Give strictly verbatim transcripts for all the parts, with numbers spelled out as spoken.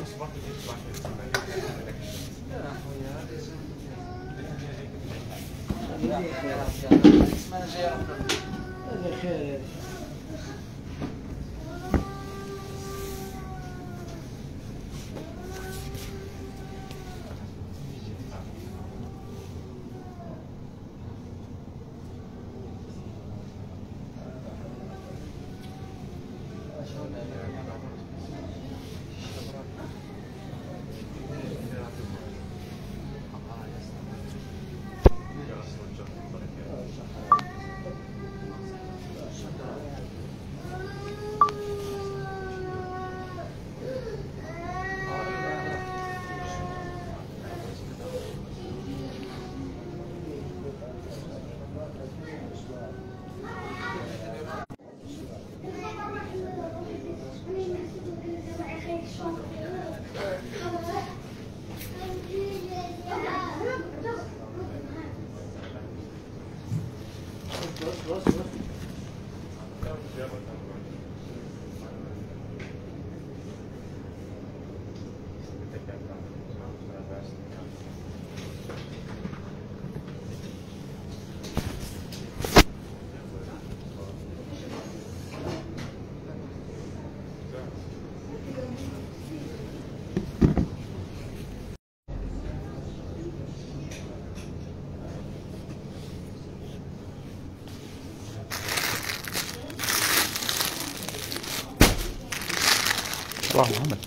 صباح محمد.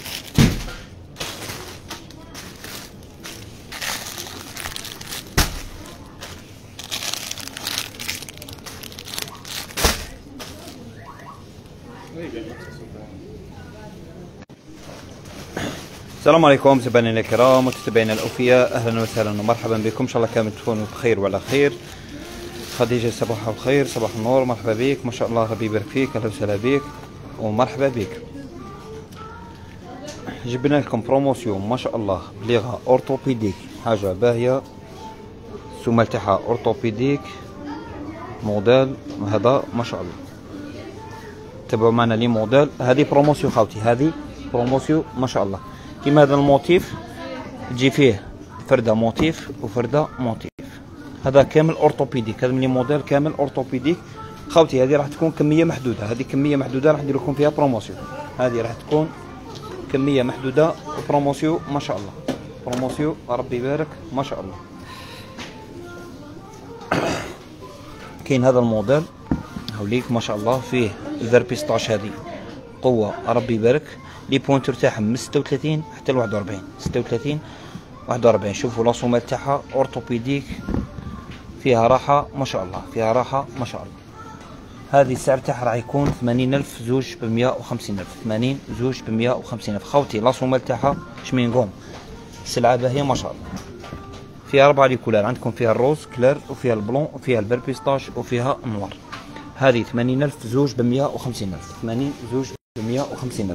السلام عليكم متابعينا الكرام ومتابعينا الاوفياء، اهلا وسهلا ومرحبا بكم. ان شاء الله كامل تكونوا بخير وعلى خير. خديجه صباح الخير، صباح النور، مرحبا بك، ما شاء الله ربي يبارك فيك، اهلا وسهلا بك ومرحبا بك. جبنا لكم بروموسيون ما شاء الله بليغه اورتوبيديك، حاجه باهيه، السمال تاعها اورتوبيديك موديل هذا ما شاء الله. تابعوا معنا لي موديل، هذه بروموسيون خاوتي، هذه بروموسيون ما شاء الله. كيما هذا الموتيف تجي فيه فرده موتيف وفرده موتيف، هذا كامل اورتوبيديك، هذا من لي موديل كامل اورتوبيديك خاوتي. هذه راح تكون كميه محدوده، هذه كميه محدوده راح ندير لكم فيها بروموسيون، هذه راح تكون كميه محدوده وبروموسيون ما شاء الله، بروموسيون ربي يبارك ما شاء الله. كاين هذا الموديل هاوليك ما شاء الله، فيه الفيربيستاش، هذه قوه ربي يبارك، لي بوينتور تاعهم من ستة وثلاثين حتى ل واحد وأربعين، ستة وثلاثين واحد وأربعين. شوفوا لاصومال تاعها اورتوبيديك، فيها راحه ما شاء الله، فيها راحه ما شاء الله. هذه السعر تاعها راح يكون ثمانين ألف، زوج بمية وخمسين ألف، ثمانين زوج بمية وخمسين ألف خوتي. لاصومال تاعها شمينغوم، السلعه باهيه ما شاء الله. فيها أربعة لي كولار، عندكم فيها الروز كلير وفيها البلون وفيها البربيستاش وفيها النوار. هذه ثمانين ألف زوج بمية وخمسين ألف، ثمانين زوج بمية وخمسين ألف.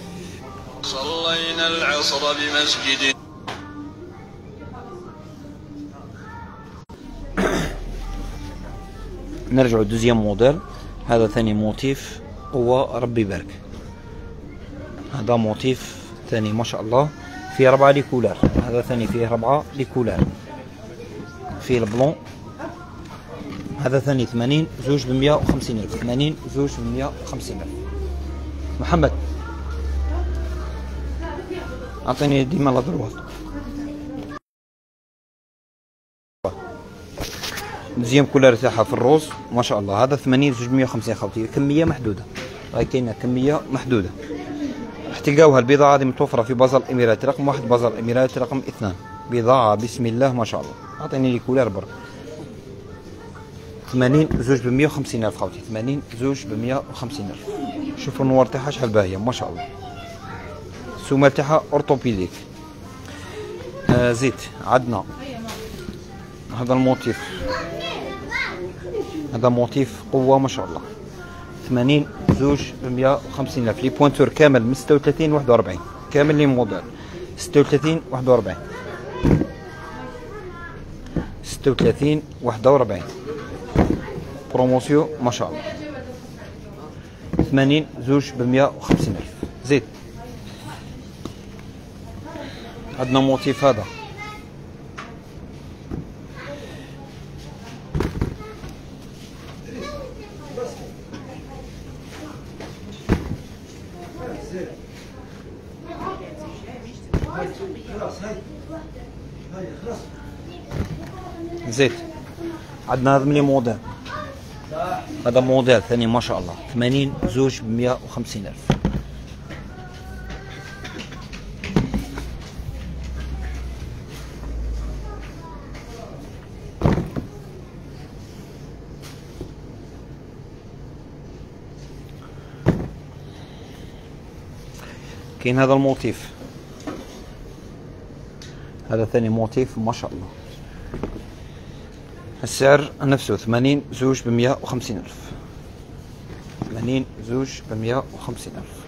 صلينا العصر بمسجد. نرجع دوزيام موديل، هذا ثاني موتيف قوة ربي يبارك، هذا موتيف ثاني ما شاء الله، فيه ربعة لي كولار، هذا ثاني فيه ربعة لي كولار، فيه البلون، هذا ثاني ثمانين زوج بمية وخمسين ألف، ثمانين زوج بمية وخمسين ألف. محمد أعطيني ديما لا دروات. مزيان كولار تاعها في الروز ما شاء الله، هذا ثمانين زوج مية وخمسين خوتي، كمية محدودة، راهي كاينة كمية محدودة. راح تلقاوها البضاعة هذه متوفرة في بازار الإمارات رقم واحد، بازار الإمارات رقم اثنان، بضاعة بسم الله ما شاء الله. أعطيني لي كولار برك. ثمانين زوج بمية وخمسين ألف خوتي، ثمانين زوج بمية وخمسين ألف. شوفوا النوار تاعها شحال باهية ما شاء الله، السمال تاعها اورتوبيديك. آه زيت عندنا هذا الموتيف، هذا موتيف قوة ما شاء الله، ثمانين زوج بمية وخمسين ألف. لي بوينتور كامل من ستة وثلاثين واحد وأربعين، كامل لي موديل ستة وثلاثين واحد وأربعين، ستة وثلاثين واحد وأربعين. بروموسيون ما شاء الله، ثمانين زوج بمية وخمسين ألف. زيت عندنا موتيف هذا زيت. عندنا هذا ملي موديل، هذا موديل ثاني ما شاء الله، ثمانين زوج بمية وخمسين ألف. كاين هذا الموتيف، هذا ثاني موتيف ما شاء الله. السعر نفسه ثمانين زوج بمية وخمسين ألف، ثمانين زوج بمية وخمسين ألف.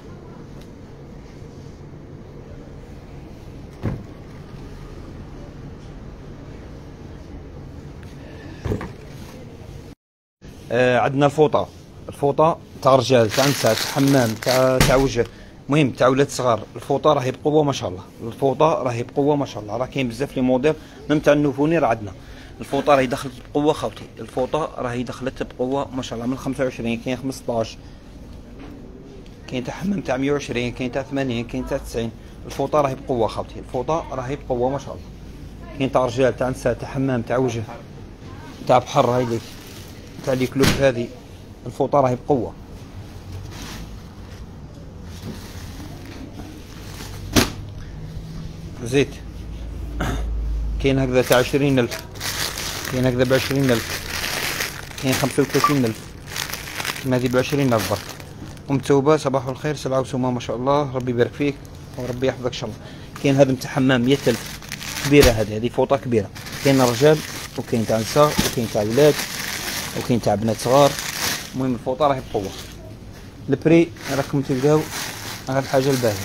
آه عندنا الفوطة، الفوطة تاع رجال تاع نساء تاع حمام تاع تاع وجه، المهم تاع ولاد صغار. الفوطة راهي بقوة ما شاء الله، الفوطة راهي بقوة ما شاء الله. راه كاين بزاف لي موديل ميم تاع النوفوني راه عندنا. الفوطة راهي دخلت بقوة خوتي، الفوطة راهي دخلت بقوة ما شاء الله. من خمسة وعشرين كاين خمسطاش، كاين تاع حمام تاع مية وعشرين، كاين تاع ثمانين، كاين تاع تسعين. الفوطة راهي بقوة خوتي، الفوطة راهي بقوة ما شاء الله. كاين تاع رجال تاع نساء تاع حمام تاع وجه تاع بحر، هاي ليك تاع لي كلوب هذه. الفوطة راهي بقوة. زيت. كاين هكذا تاع عشرين ألف، كاين هكذا بعشرين ألف، كاين خمسة وثلاثين ألف، كاين هذه بعشرين ألف برك. أم توبة صباح الخير، سبعة وسومة ما شاء الله، ربي يبارك فيك وربي يحفظك إن شاء الله. كاين هذا نتاع حمام مية ألف، كبيرة هذه، هذه فوطة كبيرة. كاين رجال وكاين تاع نساء وكاين تاع ولاد وكاين تاع بنات صغار. المهم الفوطة راهي بقوة. البري راكم تلقاو هاد الحاجة الباهية.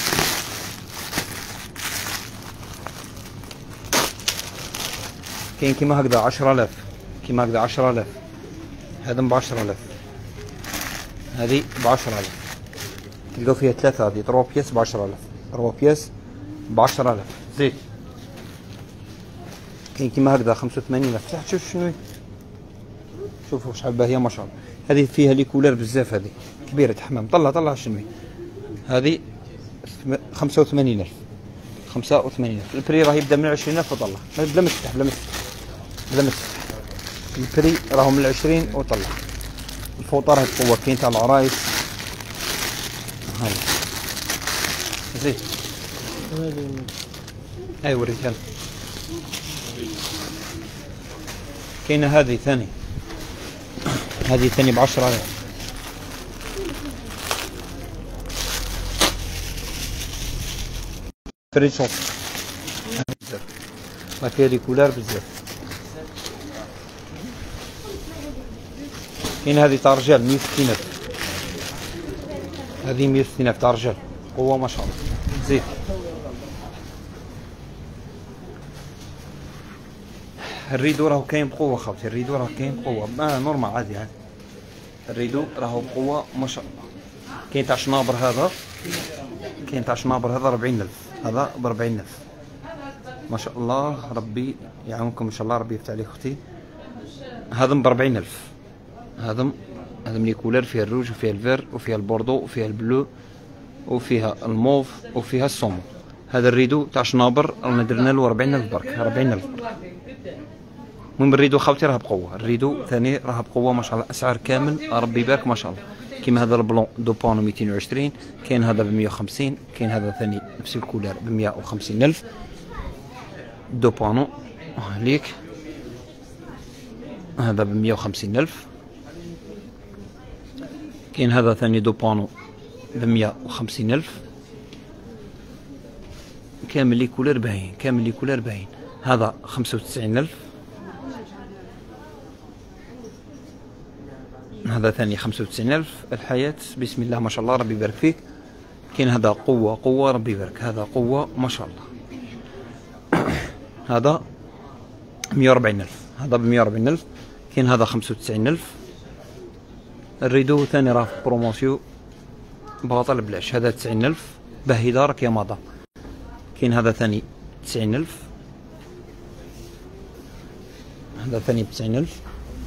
كاين كيما هكذا عشرة آلاف، كيما هكذا عشرة آلاف، هذا بعشرة آلاف، هذه بعشرة آلاف. تلقاو فيها ثلاثة، هذه تروا بياس بعشرة آلاف، تروا بياس بعشرة آلاف. زيت. كاين كيما هكذا خمسة وثمانين ألف. تحت شوف شنو، شوفوا شحال باهية ما شاء الله. هذه فيها لي كولار بزاف، هذه كبيرة حمام. طلع طلع شنو هذه، خمسة وثمانين ألف، خمسة وثمانين ألف. البري راه يبدا من عشرين ألف وطلع، بلا ما تفتح بلا ما تفتح بلا ما تفتح. البري راهو من العشرين وطلع. الفوطة راهي بقوة. كاين تاع العرايس هاي. زيت. اي وريتها لك. كاينه هذه ثاني، هذه ثاني بعشرة آلاف. فري شوف بزاف، ما فيها لي كولار بزاف. كاين هذه تاع رجال مية وستين ألف، هذه مية وستين ألف تاع رجال، قوة ما شاء الله. زيت. الريدو راهو كاين بقوة خوتي، الريدو راهو كاين بقوة، ما نورمال عادي عادي. الريدو راهو بقوة ما شاء الله. كاين تاع شنابر هذا، كاين تاع شنابر هذا ربعين ألف، هذا بربعين ألف ما شاء الله. ربي يعاونكم إن شاء الله، ربي يفتح عليك أختي. هذا بربعين ألف، هذا هذا ملي كولر، فيها الروج وفيها الفير وفيها البوردو وفيها البلو وفيها الموف وفيها السومو. هذا الريدو تاع شنابر رانا درنا له أربعين ألف برك، أربعين ألف برك. المهم الريدو خوتي راه بقوة، الريدو ثاني راه بقوة ما شاء الله. أسعار كامل ربي يبارك ما شاء الله. كيما هذا البلون دو بانو ميتين وعشرين، كاين هذا ب مية وخمسين، كاين هذا ثاني نفس الكولار ب مية وخمسين ألف. دو بانو هاليك، هذا ب مية وخمسين ألف. كاين هذا ثاني دو بانو ب مية وخمسين ألف. كامل لي كولار باين، كامل لي كولار باين. هذا خمسة وتسعين ألف، هذا ثاني خمسة وتسعين ألف. الحياة بسم الله ما شاء الله، ربي يبارك فيك. كاين هذا قوة قوة ربي يبارك، هذا قوة ما شاء الله. هذا مية وأربعين ألف، هذا ب مية وأربعين ألف. كاين هذا خمسة وتسعين ألف. الريدو ثاني راه في بروموسيو باطل بلاش، هذا تسعين ألف. باهي دارك يا مادا. كاين هذا ثاني تسعين ألف، هذا ثاني بتسعين ألف.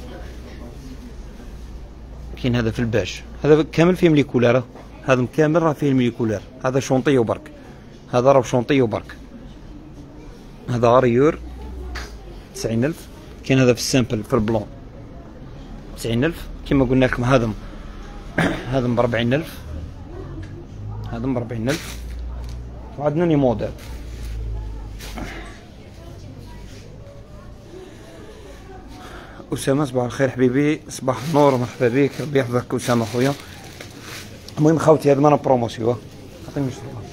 كاين هذا في الباج، هذا كامل فيه مليكولار، هذا كامل راه فيه المليكولار. هذا شونطي وبرك، هذا راه شونطي وبرك. هذا غريور تسعين ألف. كاين هذا في السامبل في البلون تسعين ألف. كما قلنا لكم هذا هذا ب أربعين ألف، هذا ب أربعين ألف. وعندنا لي موديل. أسامة صباح الخير حبيبي، صباح النور، مرحبا بك، ربي يحفظك أسامة خويا. المهم خاوتي هذا مانا بروموسيون، عطيني شويه.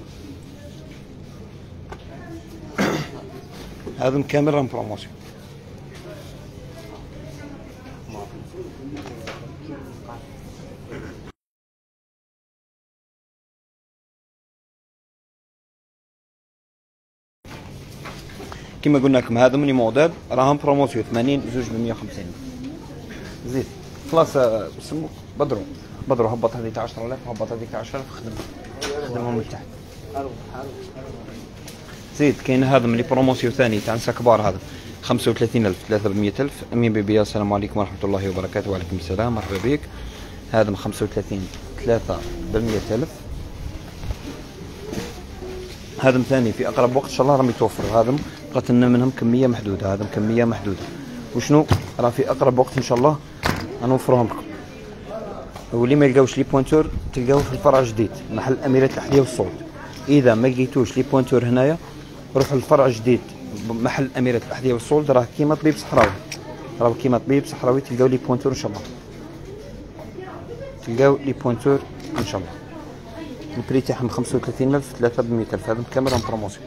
هذا كامل راه بروموسيون. كما قلنا لكم هذا مني موديل راهم بروموسيون ثمانين زوج ب مية وخمسين. زيد خلاص سموك بدرو بدرو هبط هذيك عشرة آلاف وهبط هذيك عشرة آلاف. خدم خدمهم من تحت. زيد كاين هذا من لي بروموسيون ثاني تاع نساء كبار، هذا خمسة وثلاثين ألف ثلاثة ب مية ألف. امين بيبي السلام عليكم ورحمه الله وبركاته. وعليكم السلام مرحبا بك. هذا من خمسة وثلاثين ثلاثة ب مية ألف. هذا ثاني في اقرب وقت ان شاء الله راهم يتوفروا. هذا بقات لنا منهم كميه محدوده، هذا كميه محدوده. وشنو راه في اقرب وقت ان شاء الله غنوفرهم لكم. واللي ما لقاوش لي بوينتور تلقاوه في الفرع الجديد محل اميرات الاحذيه والصوت. اذا ما لقيتوش لي بوينتور هنايا روحوا للفرع الجديد محل اميرات الاحذيه والصوت، راه كيما طبيب صحراوي، راه كيما طبيب صحراوي تلقاو لي بوينتور ان شاء الله، تلقاو لي بوينتور ان شاء الله. البري تاعهم خمسة وثلاثين ألف ثلاثة ب مية ألف. هذا كامل راهم بروموسيون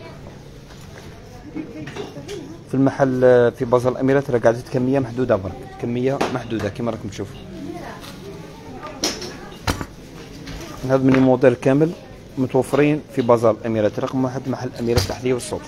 في المحل في بازار الاميرات. راه قاعدة كميه محدوده برك، كميه محدوده كما راكم تشوفوا. هذا من الموديل كامل متوفرين في بازار الاميرات رقم واحد محل اميرات الاحذيه والصوت.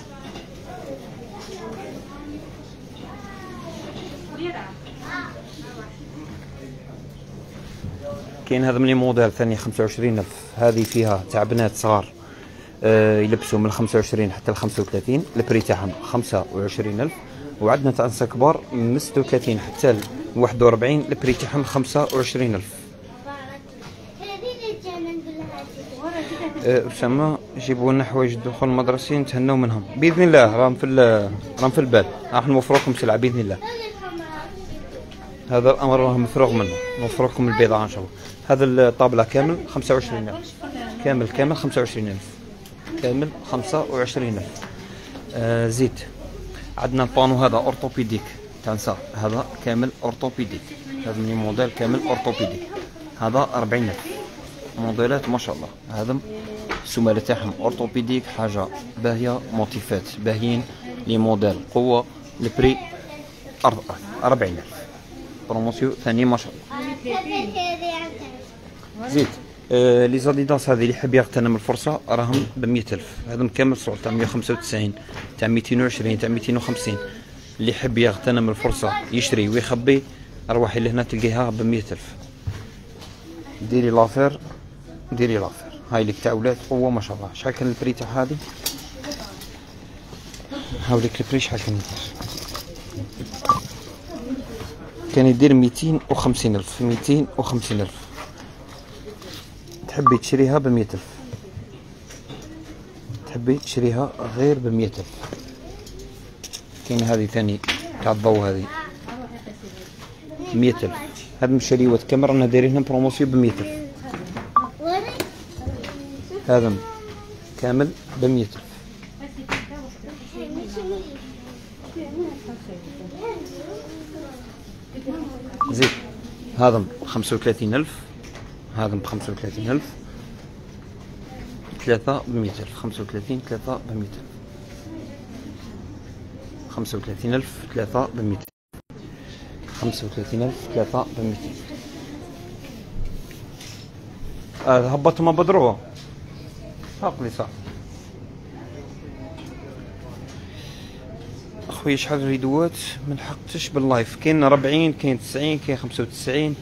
كاين هذا من الموديل ثاني خمسة وعشرين ألف. هذه فيها تاع بنات صغار آه يلبسوا من خمسة وعشرين حتى ل خمسة وثلاثين. البري تاعهم خمسة وعشرين ألف. وعندنا تاع نساء كبار من ستة وثلاثين حتى ل واحد وأربعين. البري تاعهم خمسة وعشرين ألف. أسامة جيبوا لنا حوايج الدخول المدرسي نتهناو منهم باذن الله. راهم في راهم في البال، راح نوفر لكم سلعه باذن الله. هذا الامر راه مفروغ منه، نوفر لكم البضاعه ان شاء الله. هذا الطابله كامل خمسة وعشرين ألف. كامل كامل خمسة وعشرين ألف. كامل خمسة وعشرين ألف. آه زيد عندنا البانو هذا اورتوبيديك تاع نساء، هذا كامل اورتوبيديك. هذا من موديل كامل اورتوبيديك، هذا أربعين ألف. موديلات ما شاء الله. هذا السماله تاعهم اورتوبيديك، حاجه باهيه، موتيفات باهيين، لي موديل قوه. البري أربعين ألف. بروموسيون ثاني ما شاء الله. زيد آه لي زاديداس هذه اللي يحب يغتنم الفرصه راهم ب مية ألف. هذا كامل صور تاع مية وخمسة وتسعين تاع ميتين وعشرين تاع ميتين وخمسين. اللي يحب يغتنم الفرصه يشري ويخبي اروحي لهنا تلقيها ب مية ألف. ديري لافير ديري لافير. هاي لك تاع ولاد قوه ما شاء الله. شحال كان البري تاع هذه؟ هاوليك البري شحال كان يدير؟ كان يدير ميتين وخمسين ألف. ميتين وخمسين ألف. تحبي تشريها ب مية ألف، تحبي تشريها غير ب مية ألف. كاين هذه ثاني تاع الضو هذه مية ألف. هاد مشاريوات كامل رانا دايرينهم بروموسيون ب مية ألف. هذا كامل ب مية ألف. زيد هذا ب خمسة وثلاثين ألف. هذا ب خمسة وثلاثين ألف. ثلاثة ب مية ألف. خمسة وثلاثين ثلاثة ب مية ألف. خمسة وثلاثين ألف ثلاثة ب مية ألف. خمسة وثلاثين ألف ثلاثة ب مية ألف. آه هبطوا ما بدروها فاق لي صح. خويا شحال الفيديوهات ما لحقتش باللايف. كاين أربعين كاين تسعين كاين خمسة وتسعين.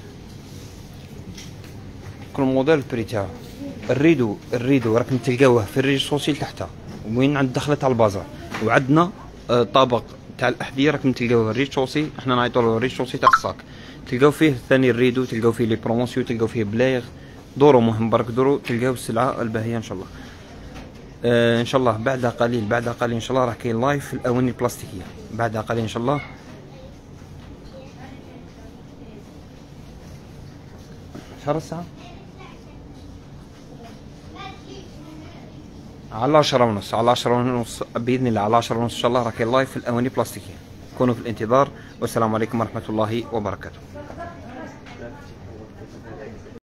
كل موديل البري تاعو. الريدو الريدو راكم تلقاوه في الريج سوسيل تحتها. وين عند دخلة على البازار. وعندنا آه طابق تاع الاحذيه راكم تلقاوه الريتشوسي، احنا نعيطوا له الريتشوسي تاع الصاك. تلقاو فيه ثاني الريدو، تلقاو فيه لي بروموسيون، تلقاو فيه بلايغ. دورو مهم برك دورو تلقاو السلعه الباهيه ان شاء الله. آه ان شاء الله بعد قليل بعد قليل ان شاء الله راح كاين لايف في الاواني البلاستيكيه بعد قليل ان شاء الله. شهر الساعه على عشرة ونص، على عشرة ونص باذن الله، على عشرة ونص ان شاء الله راح كاين لايف في الاواني البلاستيكيه. كونوا في الانتظار، والسلام عليكم ورحمه الله وبركاته.